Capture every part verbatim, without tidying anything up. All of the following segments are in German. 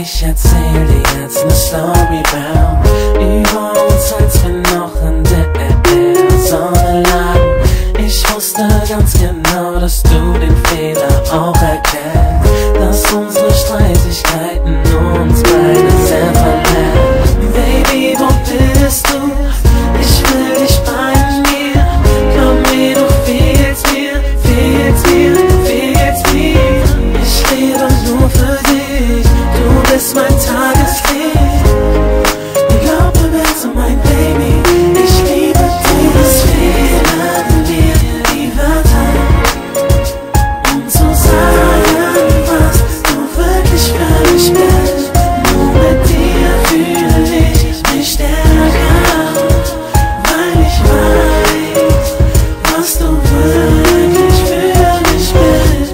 Ich erzähl dir jetzt ne Story round über uns, als wir noch in der Sonne lagen. Ich wusste ganz genau, dass du den Fehler auch erkennst, dass unsere Streitigkeiten uns beide sehr verletzen. Baby, wo bist du? Ich will dich bei mir. Glaub mir, du fehlst mir, fehlst mir, fehlst mir. Ich lebe nur für dich, du bist mein Tageslicht. Glaub mir bitte, mein Baby, ich liebe dich. Es fehlen mir die Wörter, um zu sagen, was du wirklich für mich bist. Nur mit dir fühle ich mich stärker, weil ich weiß, was du wirklich für mich bist.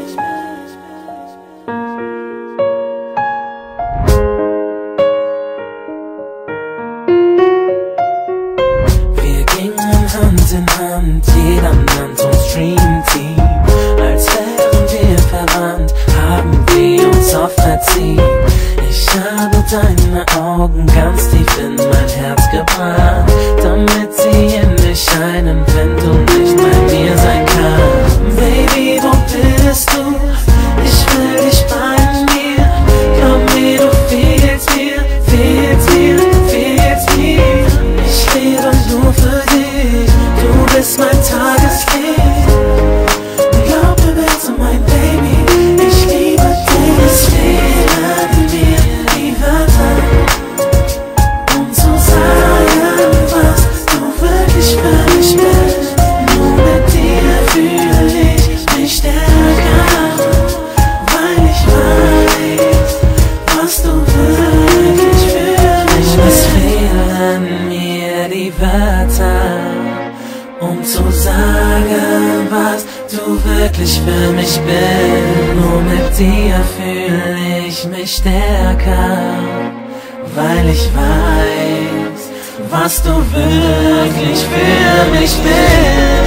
Wir gingen Hand in Hand, jeder nannt uns Dream Team. Als wären wir verwandt, haben wir uns oft verziehen. Ich habe deine Augen ganz tief in mein Herz gebrannt, damit sie in mich scheinen, wenn du nicht bei mir sein kannst. Baby, wo bist du? Ich will dich bei mir. Glaub mir, du fehlst mir, fehlst mir, fehlst mir. Ich lebe nur für dich, du bist mein Tageslicht. Glaub mir bitte, mein Baby, ich liebe dich. Es fehlen mir die Wörter, um zu sagen, was du wirklich für mich bist. Nur mit dir fühle ich mich stärker, weil ich weiß, was du wirklich für mich bist. Es fehlen mir die Wörter, um zu sagen, was du wirklich für mich bist. Nur mit dir fühle ich mich stärker, weil ich weiß, was du wirklich für mich bist.